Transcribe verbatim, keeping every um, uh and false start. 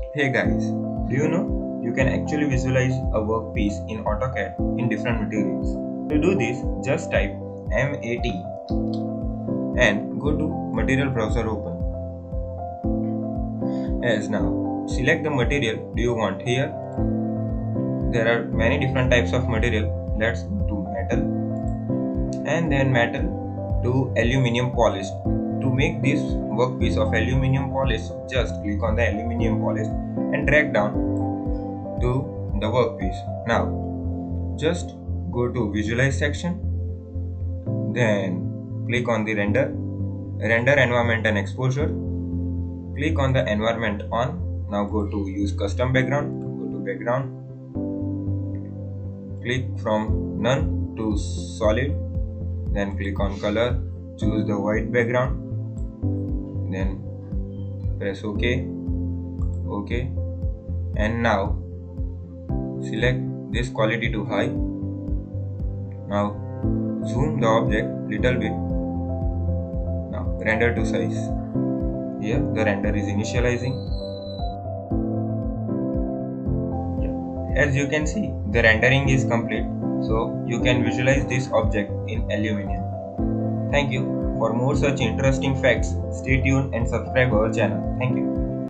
Hey guys, do you know you can actually visualize a workpiece in AutoCAD in different materials? To do this, just type M A T and go to Material Browser open. As now, select the material do you want here. There are many different types of material. Let's do metal and then metal to aluminum polished. To make this workpiece of aluminum polish, just click on the aluminum polish and drag down to the workpiece. Now just go to visualize section, then click on the render, render environment and exposure, click on the environment on. Now go to use custom background, go to background, click from none to solid, then click on color, choose the white background, then press OK, OK, and now select this quality to high. Now zoom the object little bit. Now render to size. Here the render is initializing. As you can see, the rendering is complete, so you can visualize this object in aluminum. Thank you. For more such interesting facts, stay tuned and subscribe our channel. Thank you.